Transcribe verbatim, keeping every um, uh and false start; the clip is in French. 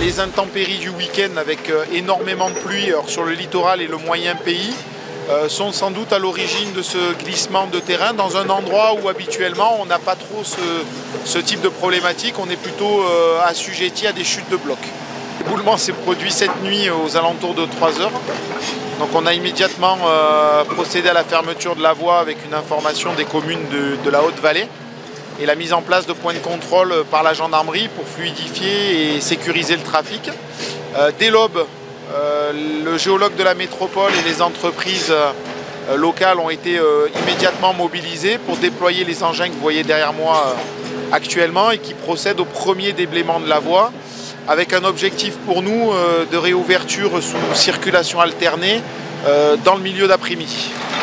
les intempéries du week-end avec euh, énormément de pluie alors, sur le littoral et le moyen pays euh, sont sans doute à l'origine de ce glissement de terrain dans un endroit où habituellement on n'a pas trop ce, ce type de problématique, on est plutôt euh, assujetti à des chutes de blocs. L'éboulement s'est produit cette nuit aux alentours de trois heures. Donc on a immédiatement euh, procédé à la fermeture de la voie avec une information des communes de, de la Haute-Vallée et la mise en place de points de contrôle par la gendarmerie pour fluidifier et sécuriser le trafic. Euh, dès l'aube, euh, le géologue de la métropole et les entreprises euh, locales ont été euh, immédiatement mobilisés pour déployer les engins que vous voyez derrière moi euh, actuellement et qui procèdent au premier déblaiement de la voie avec un objectif pour nous euh, de réouverture sous circulation alternée euh, dans le milieu d'après-midi.